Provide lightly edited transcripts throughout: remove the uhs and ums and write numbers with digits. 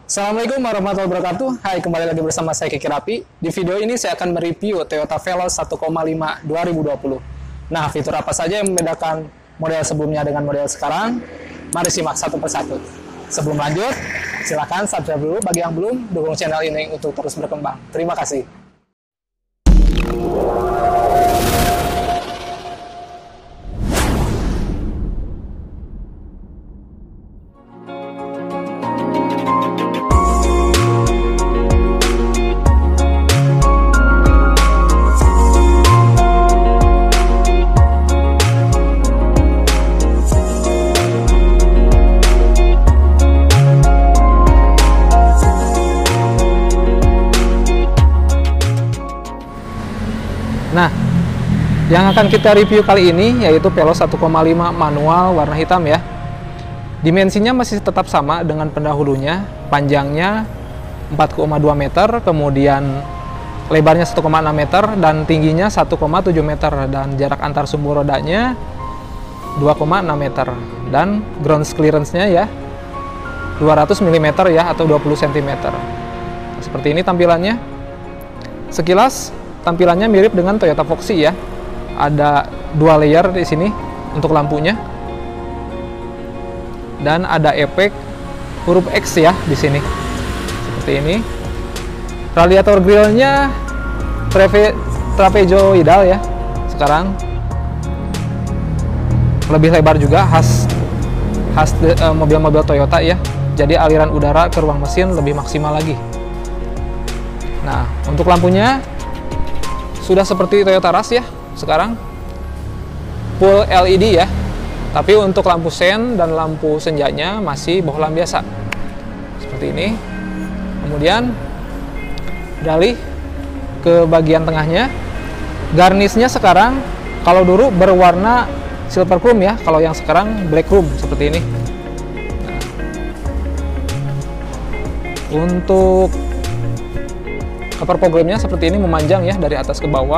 Assalamualaikum warahmatullahi wabarakatuh. Hai, kembali lagi bersama saya Kiki Rapi. Di video ini saya akan mereview Toyota Veloz 1,5 2020. Nah, fitur apa saja yang membedakan model sebelumnya dengan model sekarang? Mari simak satu persatu. Sebelum lanjut, silakan subscribe dulu bagi yang belum, dukung channel ini untuk terus berkembang. Terima kasih. Nah, yang akan kita review kali ini yaitu Veloz 1,5 manual warna hitam ya. Dimensinya masih tetap sama dengan pendahulunya, panjangnya 4,2 meter, kemudian lebarnya 1,6 meter, dan tingginya 1,7 meter, dan jarak antar sumbu rodanya 2,6 meter, dan ground clearance-nya ya 200 mm ya, atau 20 cm. Seperti ini tampilannya. Sekilas tampilannya mirip dengan Toyota Foxy ya. Ada dua layer di sini untuk lampunya. Dan ada efek huruf X ya di sini. Seperti ini. Radiator grillnya trapezoidal ya. Sekarang lebih lebar juga, khas mobil-mobil Toyota ya. Jadi aliran udara ke ruang mesin lebih maksimal lagi. Nah, untuk lampunya sudah seperti Toyota Rush ya, sekarang full LED ya. Tapi untuk lampu sen dan lampu senjanya masih bohlam biasa. Seperti ini. Kemudian beralih ke bagian tengahnya. Garnisnya sekarang kalau dulu berwarna silver chrome ya, kalau yang sekarang black chrome seperti ini. Nah, untuk cover programnya seperti ini, memanjang ya dari atas ke bawah.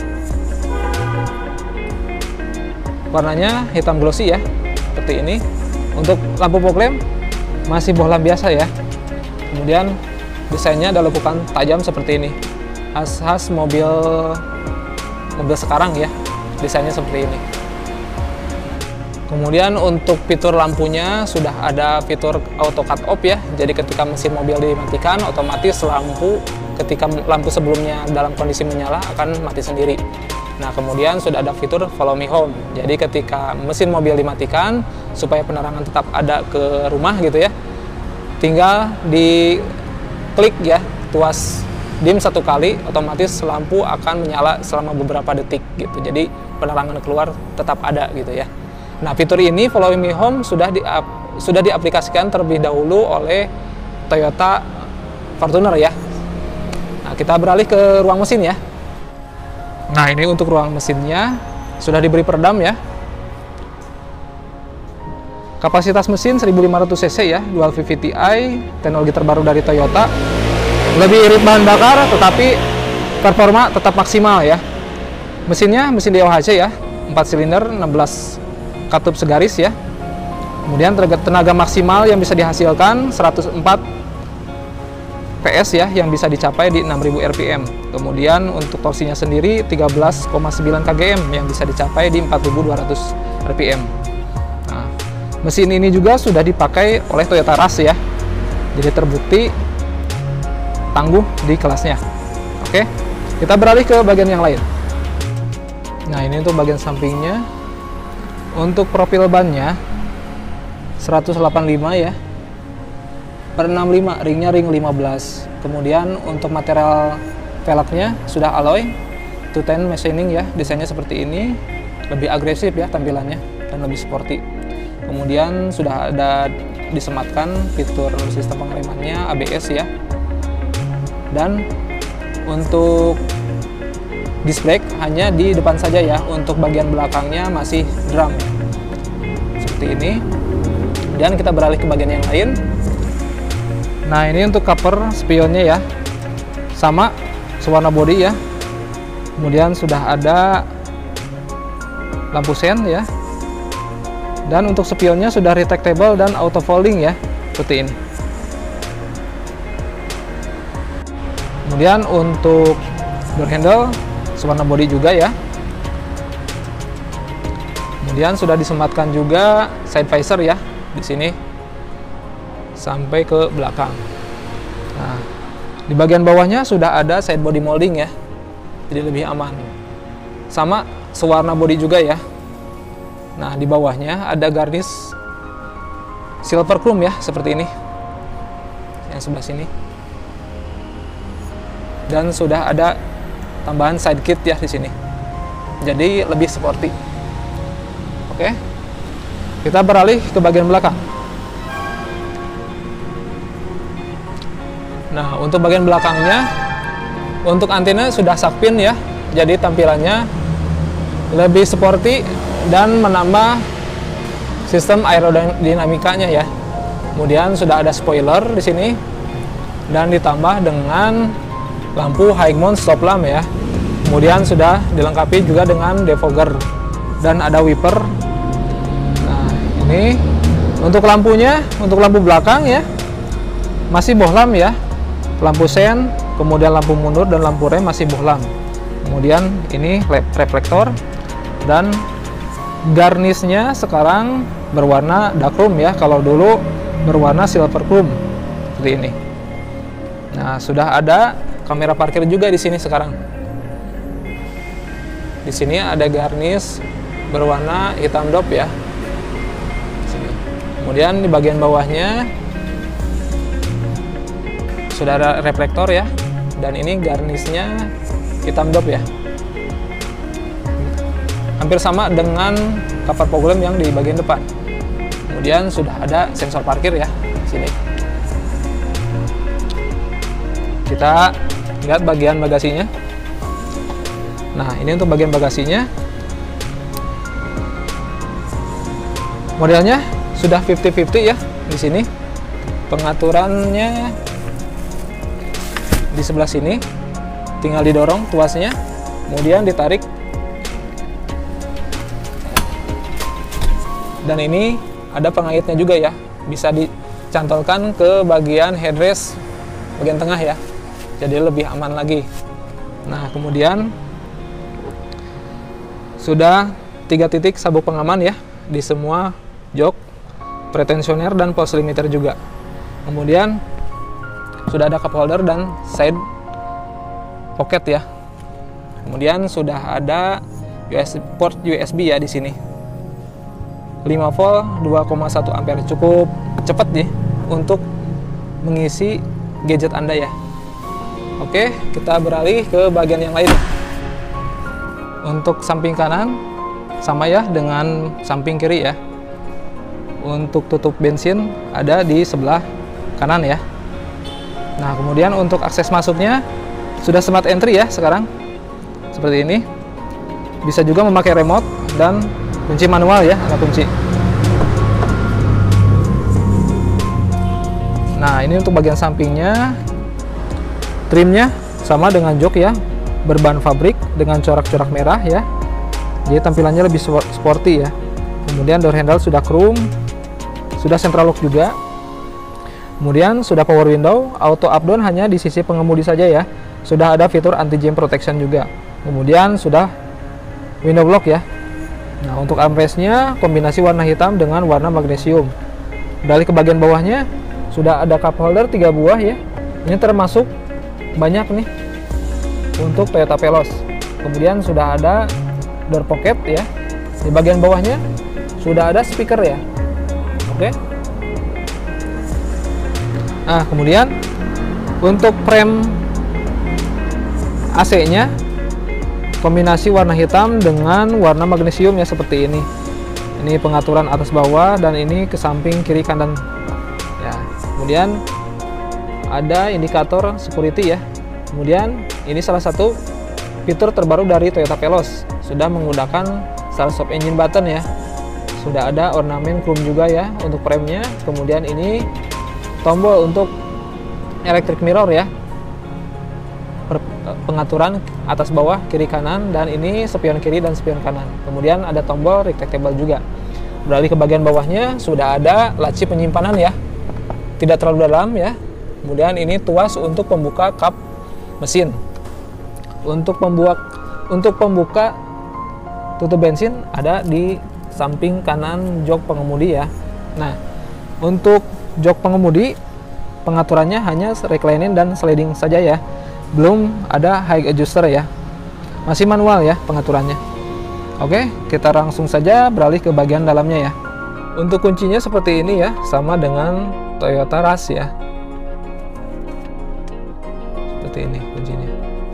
Warnanya hitam glossy ya, seperti ini. Untuk lampu fog lamp masih bohlam biasa ya. Kemudian desainnya ada lekukan tajam seperti ini. Khas mobil sekarang ya, desainnya seperti ini. Kemudian untuk fitur lampunya sudah ada fitur auto cut off ya. Jadi ketika mesin mobil dimatikan, otomatis ketika lampu sebelumnya dalam kondisi menyala akan mati sendiri. Nah, kemudian sudah ada fitur follow me home. Jadi ketika mesin mobil dimatikan, supaya penerangan tetap ada ke rumah gitu ya, tinggal diklik ya, tuas dim satu kali, otomatis lampu akan menyala selama beberapa detik gitu. Jadi penerangan keluar tetap ada gitu ya. Nah, fitur ini follow me home sudah diaplikasikan terlebih dahulu oleh Toyota Fortuner ya. Nah, kita beralih ke ruang mesin ya. Nah, ini untuk ruang mesinnya sudah diberi peredam ya. Kapasitas mesin 1500 cc ya, dual VVT-i, teknologi terbaru dari Toyota. Lebih irit bahan bakar, tetapi performa tetap maksimal ya. Mesinnya mesin DOHC ya, 4 silinder, 16 katup segaris ya. Kemudian tenaga maksimal yang bisa dihasilkan 104 PS ya, yang bisa dicapai di 6000 rpm. Kemudian untuk torsinya sendiri 13,9 kgm yang bisa dicapai di 4200 rpm. Nah, mesin ini juga sudah dipakai oleh Toyota Rush ya. Jadi terbukti tangguh di kelasnya. Oke, kita beralih ke bagian yang lain. Nah, ini untuk bagian sampingnya. Untuk profil bannya 185 ya. Per 65, ringnya ring 15. Kemudian untuk material velgnya sudah alloy 210 machining ya, desainnya seperti ini, lebih agresif ya tampilannya dan lebih sporty. Kemudian sudah ada disematkan fitur sistem pengeremannya ABS ya. Dan untuk disc brake hanya di depan saja ya, untuk bagian belakangnya masih drum seperti ini. Kemudian kita beralih ke bagian yang lain. Nah, ini untuk cover spionnya ya, sama sewarna body ya. Kemudian sudah ada lampu sen ya, Dan untuk spionnya sudah retractable dan auto folding ya, seperti ini. Kemudian untuk door handle sewarna body juga ya. Kemudian sudah disematkan juga side visor ya di sini sampai ke belakang. Nah, di bagian bawahnya sudah ada side body molding ya, jadi lebih aman. Sama sewarna body juga ya. Nah, di bawahnya ada garnish silver chrome ya, seperti ini. Yang sebelah sini. Dan sudah ada tambahan side kit ya di sini. Jadi lebih sporty. Oke. Kita beralih ke bagian belakang. Nah, untuk bagian belakangnya, untuk antena sudah Shark-Fin ya. Jadi tampilannya lebih sporty dan menambah sistem aerodinamikanya ya. Kemudian sudah ada spoiler di sini dan ditambah dengan lampu high mount stop lamp ya. Kemudian sudah dilengkapi juga dengan defogger dan ada wiper. Nah, ini untuk lampunya, untuk lampu belakang ya, masih bohlam ya. Lampu sen, kemudian lampu mundur dan lampu rem masih bohlam. Kemudian ini reflektor dan garnishnya sekarang berwarna dark chrome ya. Kalau dulu berwarna silver chrome seperti ini. Nah, sudah ada kamera parkir juga di sini sekarang. Di sini ada garnish berwarna hitam dop ya. Sini. Kemudian di bagian bawahnya sudah ada reflektor ya, dan ini garnishnya hitam dop ya. Hampir sama dengan cover fog lamp yang di bagian depan. Kemudian sudah ada sensor parkir ya di sini. Kita lihat bagian bagasinya. Nah, ini untuk bagian bagasinya. Modelnya sudah 50-50 ya di sini. Pengaturannya di sebelah sini, tinggal didorong tuasnya, kemudian ditarik, dan ini ada pengaitnya juga ya, bisa dicantolkan ke bagian headrest bagian tengah ya, jadi lebih aman lagi. Nah, kemudian sudah 3 titik sabuk pengaman ya di semua jok, pretensioner dan pulse limiter juga. Kemudian sudah ada cup holder dan side pocket ya. Kemudian sudah ada port USB ya di sini. 5 volt 2,1 ampere, cukup cepat nih untuk mengisi gadget Anda ya. Oke, kita beralih ke bagian yang lain. Untuk samping kanan sama ya dengan samping kiri ya. Untuk tutup bensin ada di sebelah kanan ya. Nah, kemudian untuk akses masuknya sudah smart entry ya sekarang. Seperti ini. Bisa juga memakai remote dan kunci manual ya, ada kunci. Nah, ini untuk bagian sampingnya. Trimnya sama dengan jok ya, berbahan fabrik dengan corak-corak merah ya. Jadi tampilannya lebih sporty ya. Kemudian door handle sudah chrome, sudah central lock juga. Kemudian sudah power window, auto up down hanya di sisi pengemudi saja ya. Sudah ada fitur anti jam protection juga. Kemudian sudah window lock ya. Nah, untuk armrestnya kombinasi warna hitam dengan warna magnesium. Beralih ke bagian bawahnya sudah ada cup holder 3 buah ya. Ini termasuk banyak nih untuk Toyota Veloz. Kemudian sudah ada door pocket ya. Di bagian bawahnya sudah ada speaker ya. Oke. Nah, kemudian untuk frame AC-nya kombinasi warna hitam dengan warna magnesium ya, seperti ini. Ini pengaturan atas bawah dan ini ke samping kiri kanan ya. Kemudian ada indikator security ya. Kemudian ini salah satu fitur terbaru dari Toyota Veloz, sudah menggunakan start stop engine button ya. Sudah ada ornamen chrome juga ya untuk frame-nya. Kemudian ini tombol untuk electric mirror ya, pengaturan atas bawah kiri kanan, dan ini spion kiri dan spion kanan. Kemudian ada tombol retractable juga. Beralih ke bagian bawahnya sudah ada laci penyimpanan ya, tidak terlalu dalam ya. Kemudian ini tuas untuk pembuka kap mesin. Untuk pembuka tutup bensin ada di samping kanan jok pengemudi ya. Nah, untuk jok pengemudi pengaturannya hanya reclining dan sliding saja ya. Belum ada high adjuster ya. Masih manual ya pengaturannya. Oke, kita langsung saja beralih ke bagian dalamnya ya. Untuk kuncinya seperti ini ya, sama dengan Toyota Rush ya. Seperti ini kuncinya.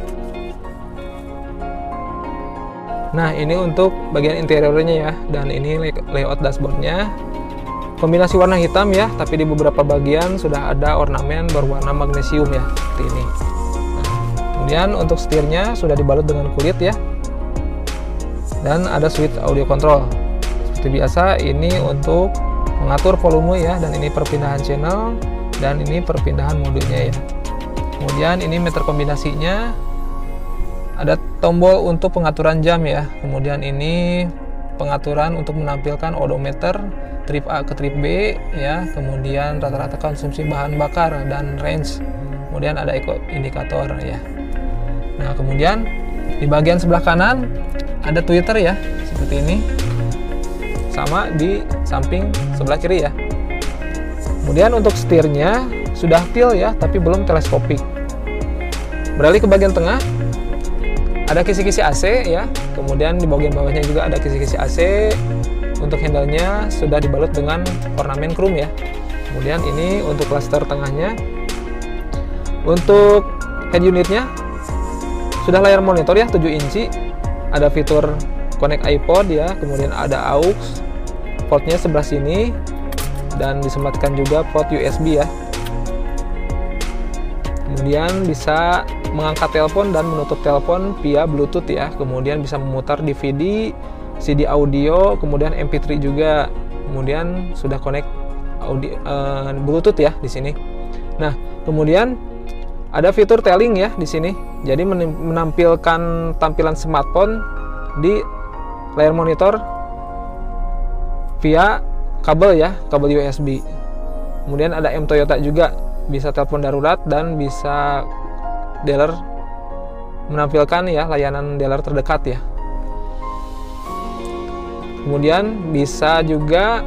Nah, ini untuk bagian interiornya ya, dan ini layout dashboardnya. Kombinasi warna hitam ya, tapi di beberapa bagian sudah ada ornamen berwarna magnesium ya, seperti ini. Nah, kemudian untuk setirnya sudah dibalut dengan kulit ya, dan ada switch audio control. Seperti biasa, ini untuk mengatur volume ya, dan ini perpindahan channel, dan ini perpindahan modenya ya. Kemudian ini meter kombinasinya. Ada tombol untuk pengaturan jam ya. Kemudian ini pengaturan untuk menampilkan odometer trip A ke trip B ya. Kemudian rata-rata konsumsi bahan bakar dan range. Kemudian ada eco indikator ya. Nah, kemudian di bagian sebelah kanan ada tweeter ya, seperti ini. Sama di samping sebelah kiri ya. Kemudian untuk setirnya sudah tilt ya, tapi belum teleskopik. Beralih ke bagian tengah. Ada kisi-kisi AC ya, kemudian di bagian bawahnya juga ada kisi-kisi AC. Untuk handle-nya sudah dibalut dengan ornamen chrome ya. Kemudian ini untuk cluster tengahnya. Untuk head unitnya sudah layar monitor ya, 7 inci. Ada fitur connect iPod ya, kemudian ada aux, portnya sebelah sini, dan disematkan juga port USB ya. Kemudian bisa mengangkat telepon dan menutup telepon via Bluetooth ya. Kemudian bisa memutar DVD, CD audio, kemudian MP3 juga. Kemudian sudah connect audio Bluetooth ya di sini. Nah, kemudian ada fitur telling ya di sini. Jadi menampilkan tampilan smartphone di layar monitor via kabel ya, kabel USB. Kemudian ada M Toyota juga, bisa telepon darurat dan bisa dealer, menampilkan ya layanan dealer terdekat ya. Kemudian bisa juga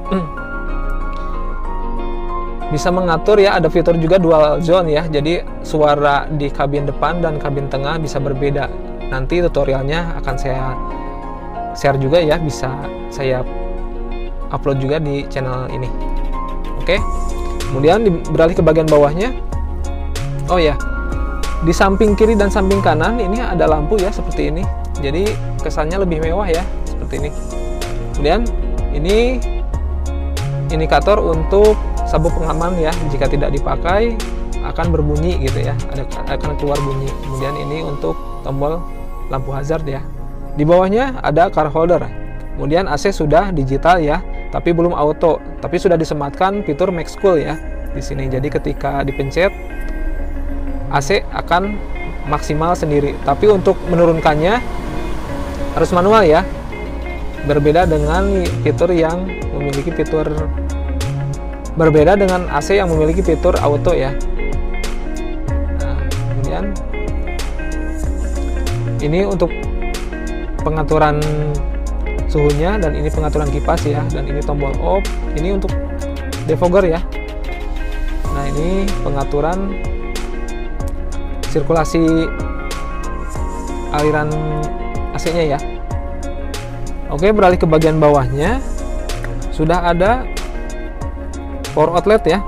bisa mengatur ya, ada fitur juga dual zone ya, jadi suara di kabin depan dan kabin tengah bisa berbeda. Nanti tutorialnya akan saya share juga ya, bisa saya upload juga di channel ini. Oke, kemudian beralih ke bagian bawahnya. Oh ya, di samping kiri dan samping kanan ini ada lampu ya, seperti ini. Jadi kesannya lebih mewah ya, seperti ini. Kemudian ini indikator untuk sabuk pengaman ya, jika tidak dipakai akan berbunyi gitu ya, akan keluar bunyi. Kemudian ini untuk tombol lampu hazard ya. Di bawahnya ada car holder. Kemudian AC sudah digital ya, tapi belum auto, tapi sudah disematkan fitur Max Cool ya di sini. Jadi ketika dipencet AC akan maksimal sendiri, tapi untuk menurunkannya harus manual ya. Berbeda dengan fitur yang memiliki fitur berbeda dengan AC yang memiliki fitur auto ya. Nah, kemudian ini untuk pengaturan suhunya, dan ini pengaturan kipas ya, dan ini tombol off, ini untuk defogger ya. Nah, ini pengaturan sirkulasi aliran AC-nya ya. Oke, beralih ke bagian bawahnya. Sudah ada power outlet ya,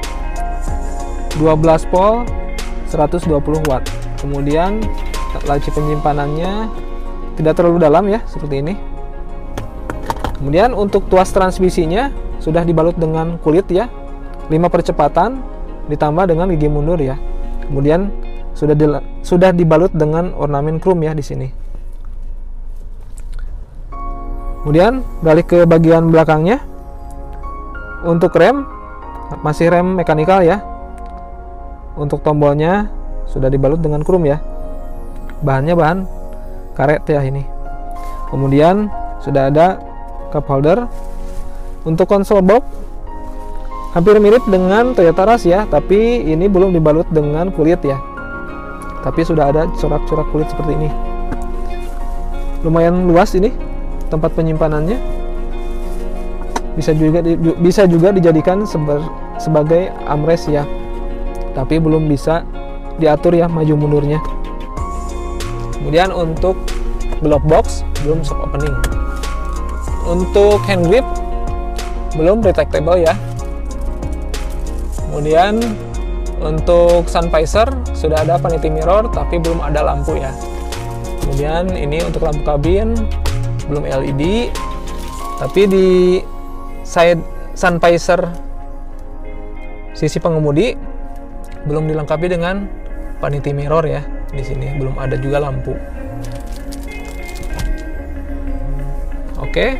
12 volt 120 watt. Kemudian laci penyimpanannya tidak terlalu dalam ya, seperti ini. Kemudian untuk tuas transmisinya sudah dibalut dengan kulit ya, 5 percepatan ditambah dengan gigi mundur ya. Kemudian sudah dibalut dengan ornamen chrome ya di sini. Kemudian beralih ke bagian belakangnya. Untuk rem masih rem mekanikal ya. Untuk tombolnya sudah dibalut dengan chrome ya. Bahannya bahan karet ya ini. Kemudian sudah ada cup holder. Untuk konsol box hampir mirip dengan Toyota Rush ya, tapi ini belum dibalut dengan kulit ya. tapi sudah ada corak-corak kulit seperti ini. Lumayan luas ini tempat penyimpanannya. Bisa juga dijadikan sebagai armrest ya, tapi belum bisa diatur ya maju mundurnya. Kemudian untuk glove box belum soft opening. Untuk hand grip belum retractable ya. Kemudian untuk sun visor sudah ada vanity mirror tapi belum ada lampu ya. Kemudian ini untuk lampu kabin belum LED, tapi di side sun visor sisi pengemudi belum dilengkapi dengan vanity mirror ya. Di sini belum ada juga lampu. Oke.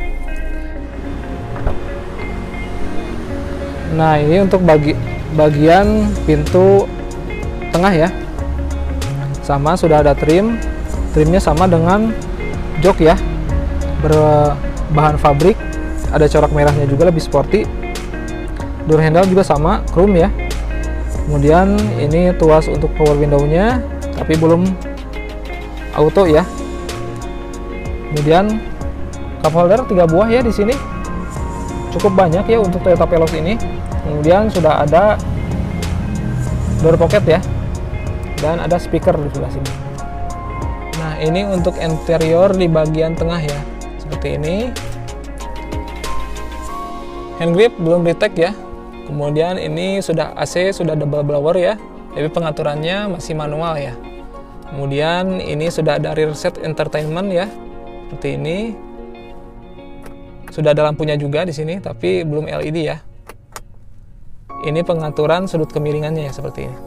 Nah, ini untuk bagian pintu tengah ya. Sama sudah ada trimnya sama dengan jok ya, berbahan fabrik, ada corak merahnya juga, lebih sporty. Door handle juga sama, chrome ya. Kemudian ini tuas untuk power window-nya, tapi belum auto ya. Kemudian cup holder 3 buah ya di sini, cukup banyak ya untuk Toyota Veloz ini. Kemudian sudah ada door pocket ya, dan ada speaker di sebelah sini. Nah, ini untuk interior di bagian tengah ya, seperti ini. Hand grip belum retake ya. Kemudian ini sudah AC, sudah double blower ya, tapi pengaturannya masih manual ya. Kemudian ini sudah ada rear set entertainment ya, seperti ini. Sudah ada lampunya juga di sini, tapi belum LED ya. Ini pengaturan sudut kemiringannya ya, seperti ini.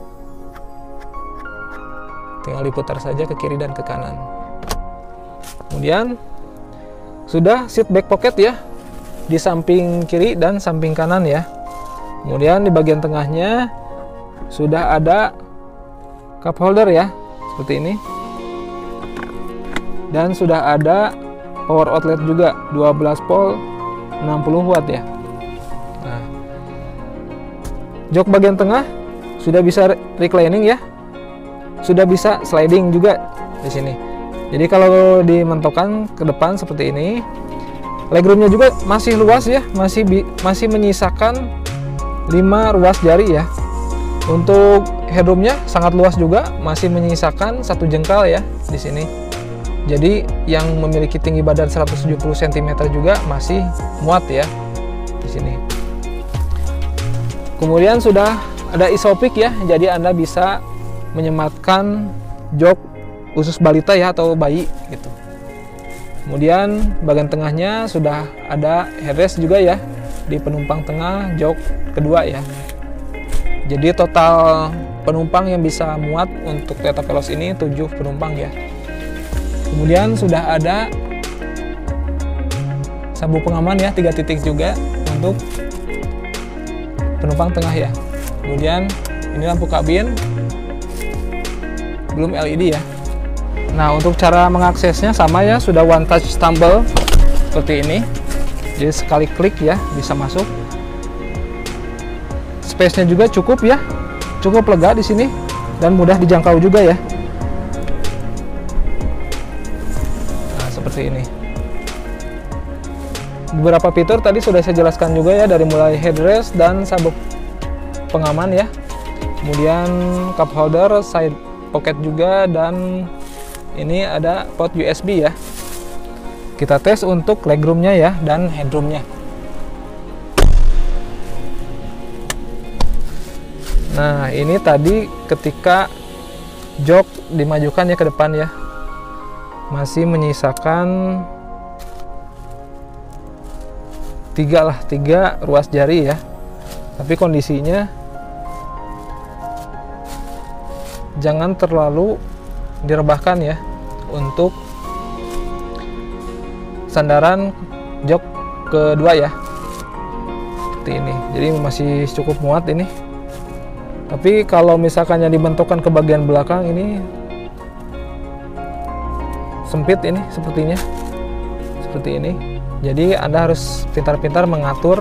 Tinggal diputar saja ke kiri dan ke kanan. Kemudian sudah seat back pocket ya, di samping kiri dan samping kanan ya. Kemudian di bagian tengahnya sudah ada cup holder ya, seperti ini. Dan sudah ada power outlet juga, 12 volt 60 watt ya. Nah, jok bagian tengah sudah bisa reclining ya, sudah bisa sliding juga di sini. Jadi kalau dimentokkan ke depan seperti ini, legroomnya juga masih luas ya, masih menyisakan 5 ruas jari ya. Untuk headroomnya sangat luas juga, masih menyisakan 1 jengkal ya di sini. Jadi yang memiliki tinggi badan 170 cm juga masih muat ya di sini. Kemudian sudah ada isopik ya, jadi Anda bisa menyematkan jok khusus balita ya, atau bayi gitu. Kemudian bagian tengahnya sudah ada headrest juga ya, di penumpang tengah jok kedua ya. Jadi total penumpang yang bisa muat untuk Toyota Veloz ini 7 penumpang ya. Kemudian sudah ada sabuk pengaman ya, 3 titik juga untuk penumpang tengah ya. Kemudian ini lampu kabin belum LED ya. Nah, untuk cara mengaksesnya sama ya, sudah one touch tombol seperti ini. Jadi sekali klik ya bisa masuk. Space-nya juga cukup ya, cukup lega di sini dan mudah dijangkau juga ya. Nah, seperti ini. Beberapa fitur tadi sudah saya jelaskan juga ya, dari mulai headrest dan sabuk pengaman ya. Kemudian cup holder, side pocket juga, dan ini ada port USB ya. Kita tes untuk legroomnya ya dan headroomnya. Nah, ini tadi ketika jok dimajukan ya ke depan ya, masih menyisakan 3 ruas jari ya. Tapi kondisinya jangan terlalu direbahkan ya untuk sandaran jok kedua ya, seperti ini. Jadi masih cukup muat ini. Tapi kalau misalkannya dibentukkan ke bagian belakang ini sempit ini sepertinya, seperti ini. Jadi Anda harus pintar-pintar mengatur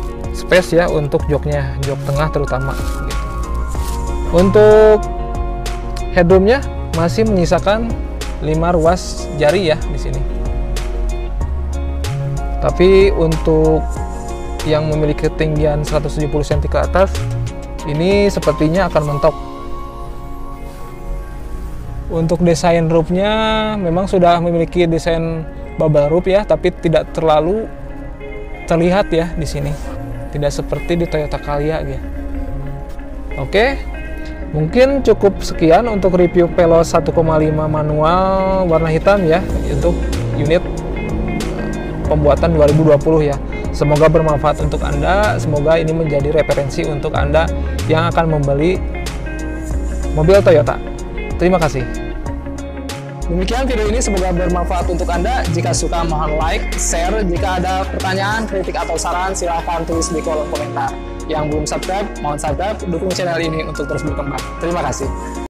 space ya untuk joknya, jok tengah terutama gitu. Untuk Headroomnya masih menyisakan 5 ruas jari ya di sini. Tapi untuk yang memiliki ketinggian 170 cm ke atas, ini sepertinya akan mentok. Untuk desain roofnya memang sudah memiliki desain bubble roof ya, tapi tidak terlalu terlihat ya di sini. Tidak seperti di Toyota Calya ya. Oke, mungkin cukup sekian untuk review Veloz 1,5 manual warna hitam ya, untuk unit pembuatan 2020 ya. Semoga bermanfaat untuk Anda, semoga ini menjadi referensi untuk Anda yang akan membeli mobil Toyota. Terima kasih. Demikian video ini, semoga bermanfaat untuk Anda. Jika suka mohon like, share. Jika ada pertanyaan, kritik atau saran silahkan tulis di kolom komentar. Yang belum subscribe, mohon subscribe, dukung channel ini untuk terus berkembang. Terima kasih.